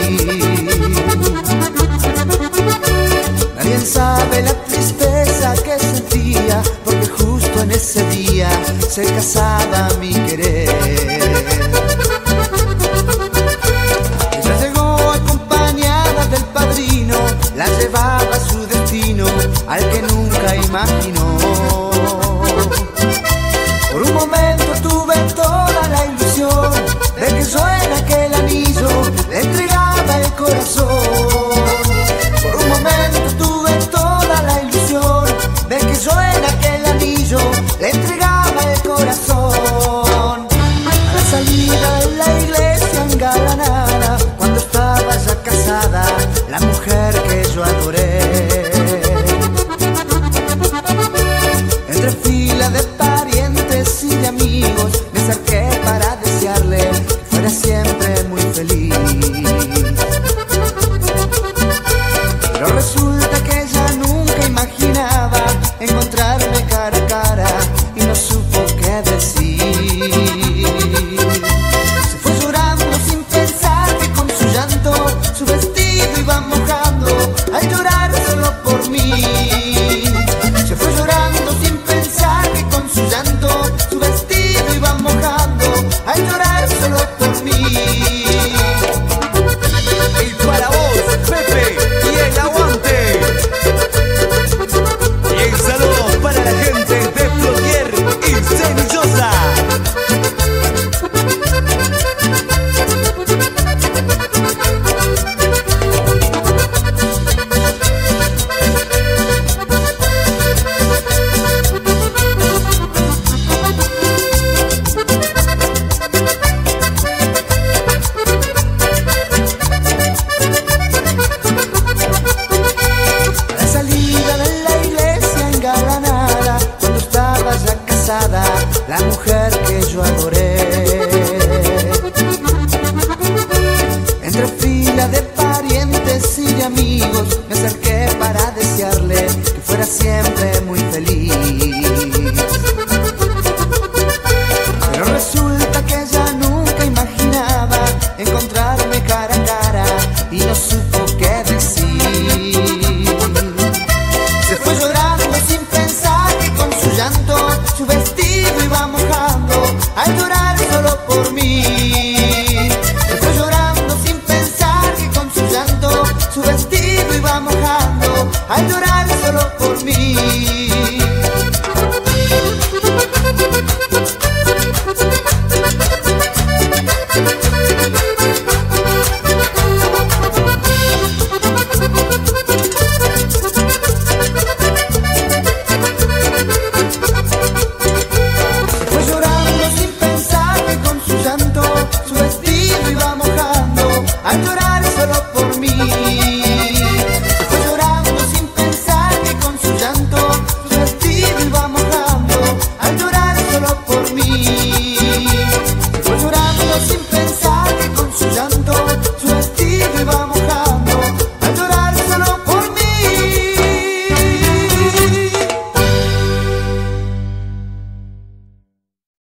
Nadie sabe la tristeza que sentía, porque justo en ese día se casaba mi querer. Ella llegó acompañada del padrino, la llevaba a su destino, al que nunca imaginó. Por un momento tuve toda la ilusión de que yo en aquel anillo le entregaba el corazón. Por un momento tuve toda la ilusión de que yo en aquel anillo le entregaba el corazón. A la salida de la iglesia engalanada, cuando estaba ya casada, la mujer que yo adoré. Entre filas de parientes y de amigos me acerqué para desearle que fuera siempre muy feliz. Pero resulta que ella nunca imaginaba encontrarme cara a cara y no supo qué decir. Se fue llorando sin pensar que con su llanto su vestido iba mojando al llorar solo por mí. Se fue llorando sin pensar que con su llanto su vestido iba mojando al llorar solo por mí. Y para vos, Pepe, y el aguante. Y el saludo para la gente de Plotier y Cenillosa. A la salida de la iglesia engalanada, cuando estaba ya casada, la mujer que yo adoré. Entre filas de parientes y de amigos me acerqué para desearle que fuera siempre muy feliz. Pero resulta que ella nunca imaginaba encontrarme cara a cara y no supo qué decir. Se fue llorando sin pensar que con su llanto su vestido iba mojando al llorar solo por mí. Se fue llorando sin pensar que con su llanto su vestido iba mojando al llorar solo por mí. Fue llorando sin pensar que con su llanto su vestido iba mojando al llorar solo por mí. Fue llorando sin pensar que con su llanto su vestido iba mojando al llorar solo por mí. Fue llorando sin pensar